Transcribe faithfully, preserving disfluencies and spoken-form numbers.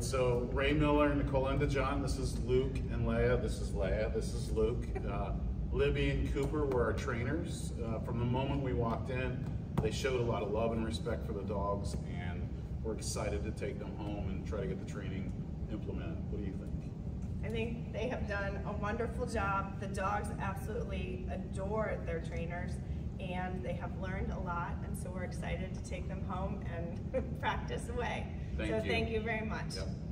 right, so Ray Miller, Nicole and John, this is Luke and Leia, this is Leia, this is Luke. Uh, Libby and Cooper were our trainers. Uh, from the moment we walked in, they showed a lot of love and respect for the dogs, and we're excited to take them home and try to get the training implemented. What do you think? I think they have done a wonderful job. The dogs absolutely adore their trainers, and they have learned a lot, and so we're excited to take them home and practice away. Thank so you. thank you very much. Yep.